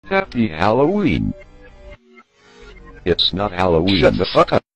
Happy Halloween. It's not Halloween. Shut the fuck up.